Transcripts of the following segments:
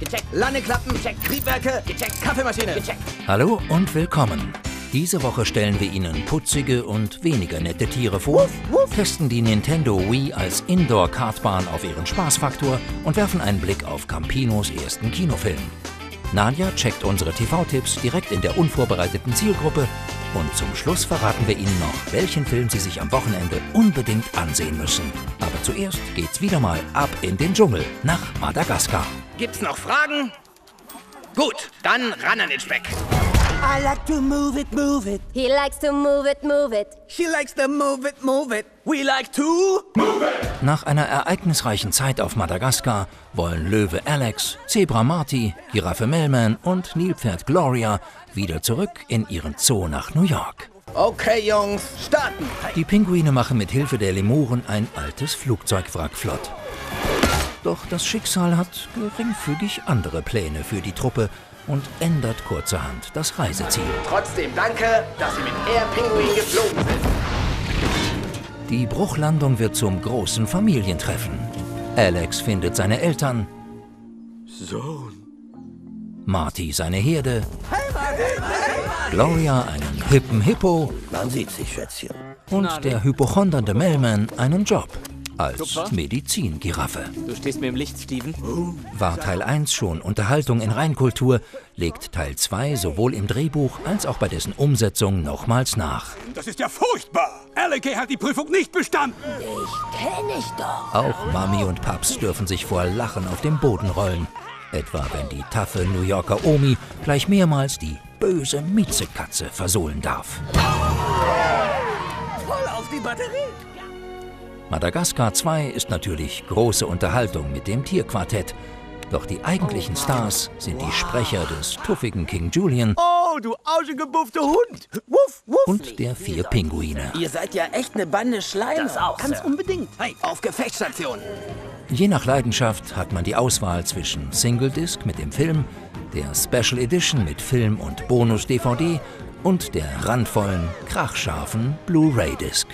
Gecheckt. Landeklappen. Gecheckt. Triebwerke. Gecheckt. Kaffeemaschine. Gecheckt. Hallo und willkommen. Diese Woche stellen wir Ihnen putzige und weniger nette Tiere vor, testen die Nintendo Wii als Indoor-Kartbahn auf ihren Spaßfaktor und werfen einen Blick auf Campinos ersten Kinofilm. Nadja checkt unsere TV-Tipps direkt in der unvorbereiteten Zielgruppe und zum Schluss verraten wir Ihnen noch, welchen Film Sie sich am Wochenende unbedingt ansehen müssen. Aber zuerst geht's wieder mal ab in den Dschungel nach Madagaskar. Gibt's noch Fragen? Gut, dann ran an den Speck. I like to move it, move it. He likes to move it, move it. She likes to move it, move it. We like to move it. Nach einer ereignisreichen Zeit auf Madagaskar wollen Löwe Alex, Zebra Marty, Giraffe Melman und Nilpferd Gloria wieder zurück in ihren Zoo nach New York. Okay, Jungs, starten. Die Pinguine machen mit Hilfe der Lemuren ein altes Flugzeugwrack flott. Doch das Schicksal hat geringfügig andere Pläne für die Truppe und ändert kurzerhand das Reiseziel. Trotzdem danke, dass Sie mit Air Pinguin geflogen sind. Die Bruchlandung wird zum großen Familientreffen. Alex findet seine Eltern. Sohn. Marty seine Herde. Gloria einen hippen Hippo. Man sieht sich, Schätzchen. Und der hypochondernde Melman einen Job als Medizingiraffe. Du stehst mir im Licht, Steven. War Teil 1 schon Unterhaltung in Reinkultur, legt Teil 2 sowohl im Drehbuch als auch bei dessen Umsetzung nochmals nach. Das ist ja furchtbar! Alec hat die Prüfung nicht bestanden! Kenn ich doch. Auch Mami und Paps dürfen sich vor Lachen auf dem Boden rollen. Etwa wenn die taffe New Yorker Omi gleich mehrmals die böse Miezekatze versohlen darf. Voll auf die Batterie. Madagaskar 2 ist natürlich große Unterhaltung mit dem Tierquartett. Doch die eigentlichen Stars sind die Sprecher des tuffigen King Julian Oh, du auschegebuffte Hund. Wuff, wuff. und der 4 Pinguine. Ihr seid ja echt eine Bande Schleimer. Das auch, Ganz Sir. unbedingt. Hey, auf Gefechtsstation. Je nach Leidenschaft hat man die Auswahl zwischen Single Disc mit dem Film, der Special Edition mit Film und Bonus-DVD und der randvollen, krachscharfen Blu-ray-Disc.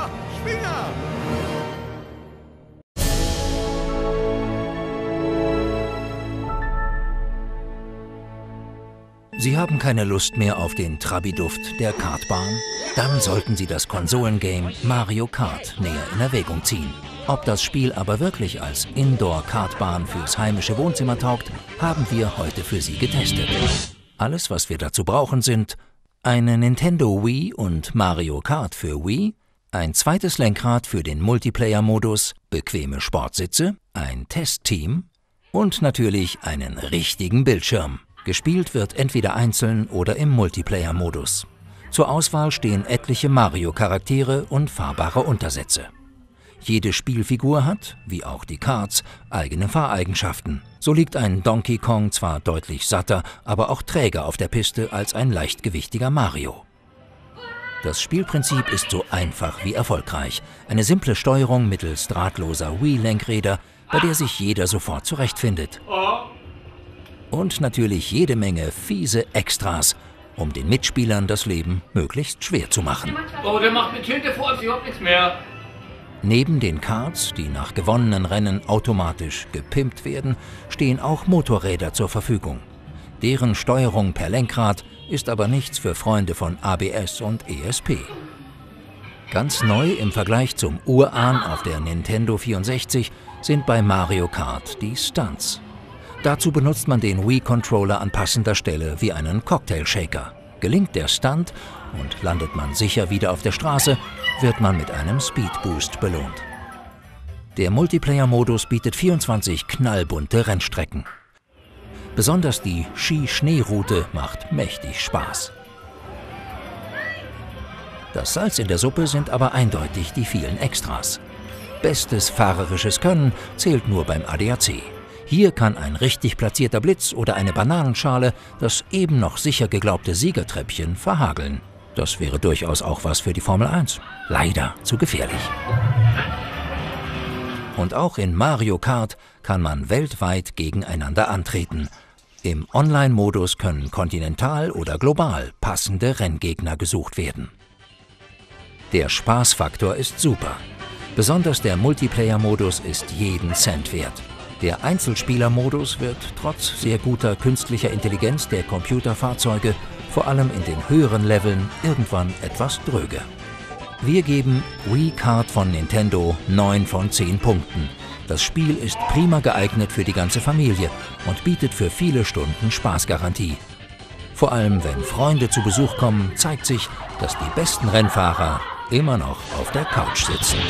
Sie haben keine Lust mehr auf den Trabi-Duft der Kartbahn? Dann sollten Sie das Konsolengame Mario Kart näher in Erwägung ziehen. Ob das Spiel aber wirklich als Indoor-Kartbahn fürs heimische Wohnzimmer taugt, haben wir heute für Sie getestet. Alles, was wir dazu brauchen, sind eine Nintendo Wii und Mario Kart für Wii, ein zweites Lenkrad für den Multiplayer-Modus, bequeme Sportsitze, ein Testteam und natürlich einen richtigen Bildschirm. Gespielt wird entweder einzeln oder im Multiplayer-Modus. Zur Auswahl stehen etliche Mario-Charaktere und fahrbare Untersätze. Jede Spielfigur hat, wie auch die Karts, eigene Fahreigenschaften. So liegt ein Donkey Kong zwar deutlich satter, aber auch träger auf der Piste als ein leichtgewichtiger Mario. Das Spielprinzip ist so einfach wie erfolgreich. Eine simple Steuerung mittels drahtloser Wii-Lenkräder, bei der sich jeder sofort zurechtfindet. Und natürlich jede Menge fiese Extras, um den Mitspielern das Leben möglichst schwer zu machen. Oh, der macht mit Tinte vor uns überhaupt nichts mehr. Neben den Karts, die nach gewonnenen Rennen automatisch gepimpt werden, stehen auch Motorräder zur Verfügung. Deren Steuerung per Lenkrad ist aber nichts für Freunde von ABS und ESP. Ganz neu im Vergleich zum Urahn auf der Nintendo 64 sind bei Mario Kart die Stunts. Dazu benutzt man den Wii-Controller an passender Stelle wie einen Cocktail-Shaker. Gelingt der Stunt und landet man sicher wieder auf der Straße, wird man mit einem Speed-Boost belohnt. Der Multiplayer-Modus bietet 24 knallbunte Rennstrecken. Besonders die Ski-Schneeroute macht mächtig Spaß. Das Salz in der Suppe sind aber eindeutig die vielen Extras. Bestes fahrerisches Können zählt nur beim ADAC. Hier kann ein richtig platzierter Blitz oder eine Bananenschale das eben noch sicher geglaubte Siegertreppchen verhageln. Das wäre durchaus auch was für die Formel 1. Leider zu gefährlich. Und auch in Mario Kart kann man weltweit gegeneinander antreten. Im Online-Modus können kontinental oder global passende Renngegner gesucht werden. Der Spaßfaktor ist super. Besonders der Multiplayer-Modus ist jeden Cent wert. Der Einzelspielermodus wird trotz sehr guter künstlicher Intelligenz der Computerfahrzeuge, vor allem in den höheren Leveln, irgendwann etwas dröge. Wir geben Wii Kart von Nintendo 9 von 10 Punkten. Das Spiel ist prima geeignet für die ganze Familie und bietet für viele Stunden Spaßgarantie. Vor allem, wenn Freunde zu Besuch kommen, zeigt sich, dass die besten Rennfahrer immer noch auf der Couch sitzen.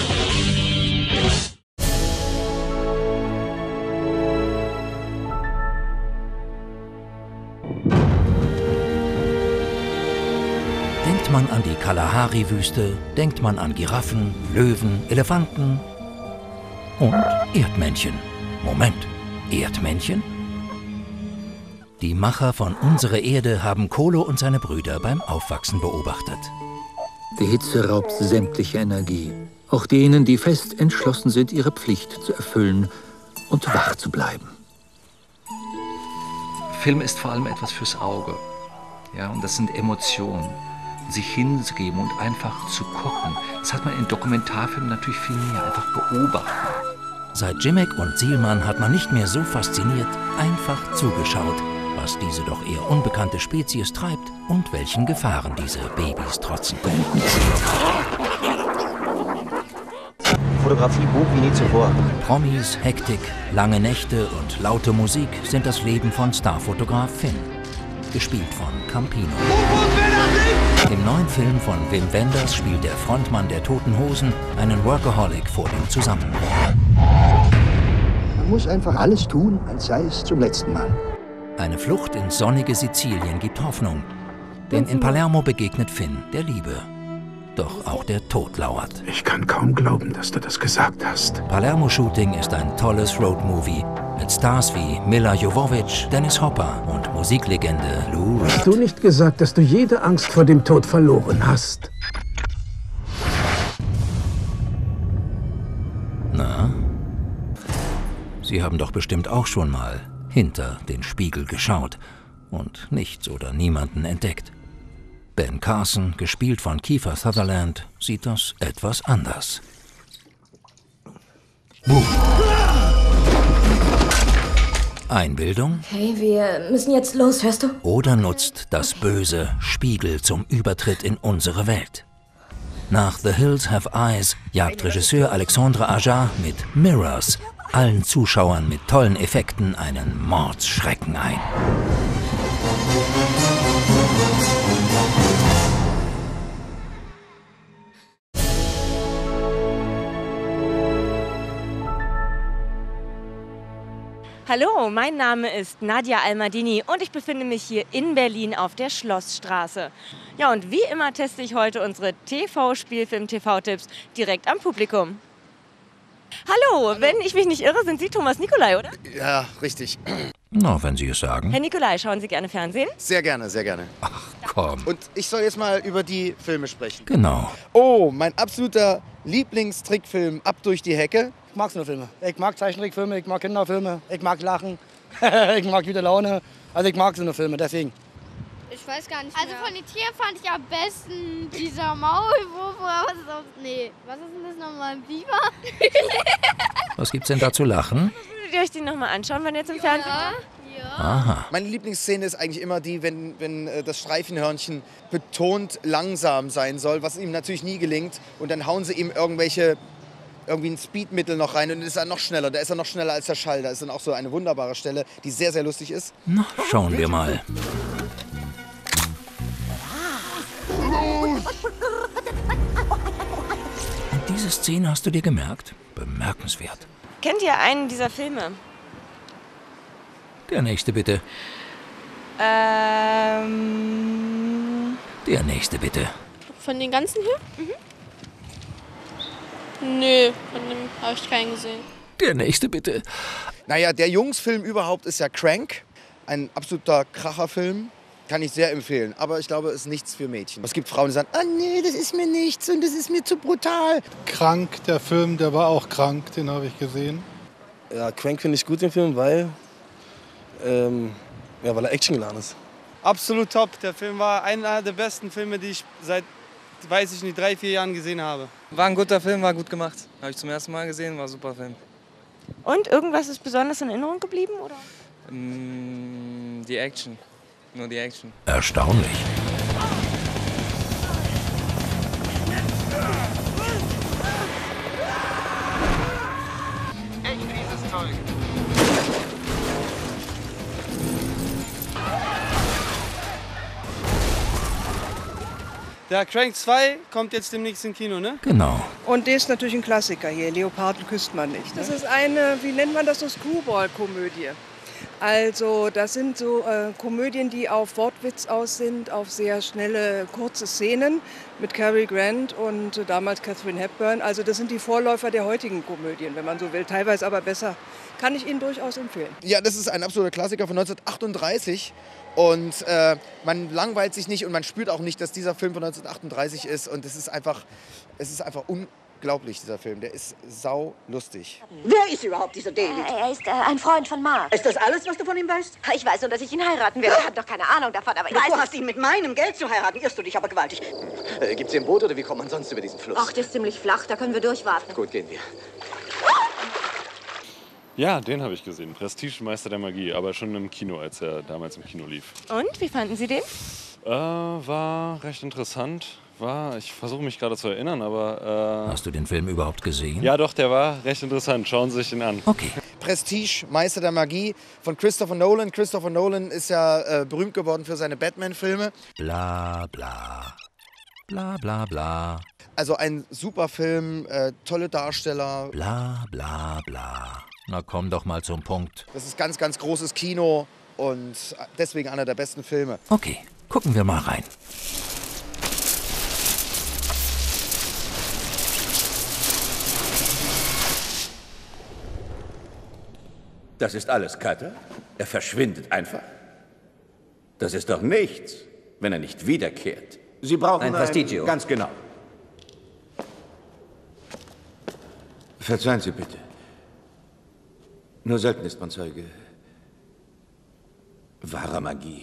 Denkt man an die Kalahari-Wüste, denkt man an Giraffen, Löwen, Elefanten und Erdmännchen. Moment, Erdmännchen? Die Macher von Unsere Erde haben Kolo und seine Brüder beim Aufwachsen beobachtet. Die Hitze raubt sämtliche Energie. Auch denen, die fest entschlossen sind, ihre Pflicht zu erfüllen und wach zu bleiben. Film ist vor allem etwas fürs Auge. Ja, und das sind Emotionen. Sich hinzugeben und einfach zu gucken. Das hat man in Dokumentarfilmen natürlich viel mehr, einfach beobachten. Seit Jimmick und Sielmann hat man nicht mehr so fasziniert einfach zugeschaut, was diese doch eher unbekannte Spezies treibt und welchen Gefahren diese Babys trotzen. Fotografie bucht wie nie zuvor. Promis, Hektik, lange Nächte und laute Musik sind das Leben von Starfotograf Finn, gespielt von Campino. Im neuen Film von Wim Wenders spielt der Frontmann der Toten Hosen einen Workaholic vor dem Zusammenbruch. Man muss einfach alles tun, als sei es zum letzten Mal. Eine Flucht ins sonnige Sizilien gibt Hoffnung, denn in Palermo begegnet Finn der Liebe. Doch auch der Tod lauert. Ich kann kaum glauben, dass du das gesagt hast. Palermo-Shooting ist ein tolles Roadmovie mit Stars wie Milla Jovovich, Dennis Hopper und Musiklegende Lou Reed. Hast du nicht gesagt, dass du jede Angst vor dem Tod verloren hast? Na? Sie haben doch bestimmt auch schon mal hinter den Spiegel geschaut und nichts oder niemanden entdeckt. Ben Carson, gespielt von Kiefer Sutherland, sieht das etwas anders. Einbildung? Okay, wir müssen jetzt los, hörst du? Oder nutzt das böse Spiegel zum Übertritt in unsere Welt? Nach The Hills Have Eyes jagt Regisseur Alexandre Aja mit Mirrors allen Zuschauern mit tollen Effekten einen Mordsschrecken ein. Hallo, mein Name ist Nadia Almadini und ich befinde mich hier in Berlin auf der Schlossstraße. Ja, und wie immer teste ich heute unsere TV-Spielfilm-TV-Tipps direkt am Publikum. Hallo, wenn ich mich nicht irre, sind Sie Thomas Nicolai, oder? Ja, richtig. Na, wenn Sie es sagen. Herr Nicolai, schauen Sie gerne Fernsehen? Sehr gerne, sehr gerne. Ach, komm. Und ich soll jetzt mal über die Filme sprechen. Genau. Oh, mein absoluter Lieblingstrickfilm, Ab durch die Hecke. Ich mag so eine Filme. Ich mag Zeichentrickfilme, ich mag Kinderfilme, ich mag Lachen, ich mag gute Laune. Also ich mag so eine Filme, deswegen. Ich weiß gar nicht mehr. Also von den Tieren fand ich am besten dieser Maulwurf oder was ist das? Nee, was ist denn das nochmal? Ein Biber? Was gibt's denn da zu lachen? Würdet ihr euch den nochmal anschauen, wenn ihr jetzt im Fernsehen seid? Ja. Aha. Meine Lieblingsszene ist eigentlich immer die, wenn das Streifenhörnchen betont langsam sein soll, was ihm natürlich nie gelingt. Und dann hauen sie ihm irgendwie ein Speedmittel noch rein und dann ist er noch schneller. Da ist er noch schneller als der Schall. Da ist dann auch so eine wunderbare Stelle, die sehr, sehr lustig ist. Na, schauen wir mal. Und diese Szene hast du dir gemerkt? Bemerkenswert. Kennt ihr einen dieser Filme? Der nächste bitte. Der nächste bitte. Von den ganzen hier? Mhm. Nö, von dem habe ich keinen gesehen. Der nächste bitte. Naja, der Jungsfilm überhaupt ist ja Crank. Ein absoluter Kracherfilm. Kann ich sehr empfehlen. Aber ich glaube, es ist nichts für Mädchen. Es gibt Frauen, die sagen, ah nee, das ist mir nichts und das ist mir zu brutal. Krank, der Film, der war auch krank, den habe ich gesehen. Ja, Crank finde ich gut, den Film, weil er actiongeladen ist. Absolut top. Der Film war einer der besten Filme, die ich seit, weiß ich nicht, 3, 4 Jahren gesehen habe. War ein guter Film, war gut gemacht. Habe ich zum ersten Mal gesehen, war ein super Film. Und irgendwas ist besonders in Erinnerung geblieben, oder? Die Action. Nur die Action. Erstaunlich. Echt fieses Zeug. Der Crank 2 kommt jetzt demnächst im Kino, ne? Genau. Und der ist natürlich ein Klassiker hier. Leoparden küsst man nicht. Das ist eine, wie nennt man das, so Screwball-Komödie. Also das sind so Komödien, die auf Wortwitz aus sind, auf sehr schnelle, kurze Szenen mit Cary Grant und damals Katharine Hepburn. Also das sind die Vorläufer der heutigen Komödien, wenn man so will. Teilweise aber besser. Kann ich Ihnen durchaus empfehlen. Ja, das ist ein absoluter Klassiker von 1938. Und man langweilt sich nicht und man spürt auch nicht, dass dieser Film von 1938 ist. Und es ist einfach unglaublich, dieser Film. Der ist saulustig. Wer ist überhaupt dieser David? Er ist ein Freund von Mark. Ist das alles, was du von ihm weißt? Ich weiß nur, dass ich ihn heiraten werde. Er hat doch keine Ahnung davon, aber ich weiß... Du hast ihn mit meinem Geld zu heiraten. Irrst du dich aber gewaltig. Gibt's hier ein Boot oder wie kommt man sonst über diesen Fluss? Ach, das ist ziemlich flach. Da können wir durchwarten. Gut, gehen wir. Ja, den habe ich gesehen. Prestige, Meister der Magie, aber schon im Kino, als er damals im Kino lief. Und, wie fanden Sie den? War recht interessant. Ich versuche mich gerade zu erinnern, aber... Hast du den Film überhaupt gesehen? Ja doch, der war recht interessant. Schauen Sie sich den an. Okay. Prestige, Meister der Magie von Christopher Nolan. Christopher Nolan ist ja berühmt geworden für seine Batman-Filme. Bla bla. Bla bla bla. Also ein super Film, tolle Darsteller. Bla bla bla. Na komm doch mal zum Punkt. Das ist ganz, ganz großes Kino und deswegen einer der besten Filme. Okay, gucken wir mal rein. Das ist alles, Cutter? Er verschwindet einfach? Das ist doch nichts, wenn er nicht wiederkehrt. Sie brauchen ein Prestigio. Ganz genau. Verzeihen Sie bitte. Nur selten ist man Zeuge wahrer Magie.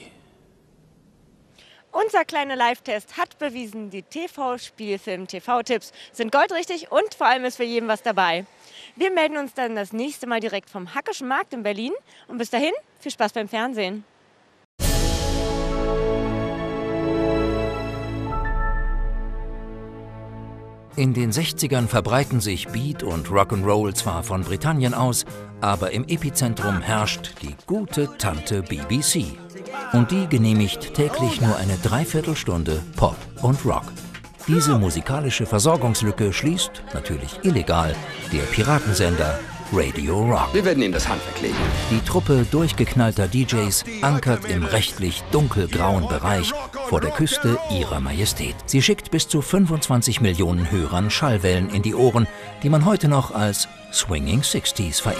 Unser kleiner Live-Test hat bewiesen, die TV-Spielfilm-TV-Tipps sind goldrichtig und vor allem ist für jeden was dabei. Wir melden uns dann das nächste Mal direkt vom Hackischen Markt in Berlin. Und bis dahin, viel Spaß beim Fernsehen. In den 60ern verbreiten sich Beat und Rock'n'Roll zwar von Britannien aus, aber im Epizentrum herrscht die gute Tante BBC. Und die genehmigt täglich nur eine Dreiviertelstunde Pop und Rock. Diese musikalische Versorgungslücke schließt, natürlich illegal, der Piratensender Radio Rock. Wir werden Ihnen das Handwerk legen. Die Truppe durchgeknallter DJs ankert im rechtlich dunkelgrauen Bereich vor der Küste ihrer Majestät. Sie schickt bis zu 25 Millionen Hörern Schallwellen in die Ohren, die man heute noch als Swinging Sixties verehrt.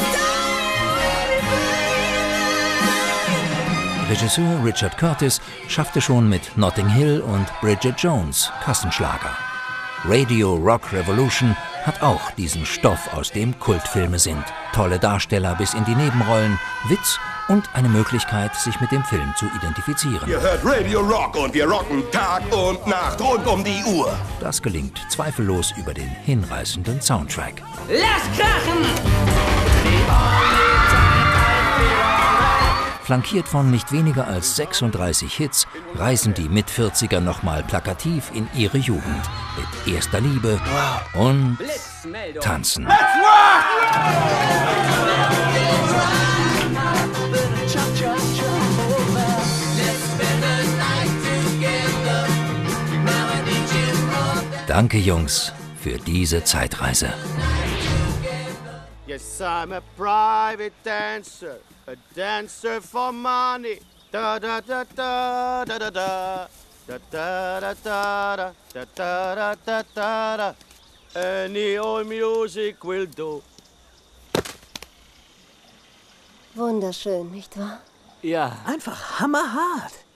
Regisseur Richard Curtis schaffte schon mit Notting Hill und Bridget Jones Kassenschlager. Radio Rock Revolution hat auch diesen Stoff, aus dem Kultfilme sind. Tolle Darsteller bis in die Nebenrollen, Witz und eine Möglichkeit, sich mit dem Film zu identifizieren. Ihr hört Radio Rock und wir rocken Tag und Nacht rund um die Uhr. Das gelingt zweifellos über den hinreißenden Soundtrack. Lass krachen! Flankiert von nicht weniger als 36 Hits reisen die Mit-40er nochmal plakativ in ihre Jugend. Mit erster Liebe und Tanzen. Danke, Jungs, für diese Zeitreise. Yes, I'm a private dancer. A dancer for money. Da da da da da da da. Da da da da da da da da da da. Any old music will do. Wunderschön, nicht wahr? Ja. Einfach hammerhart.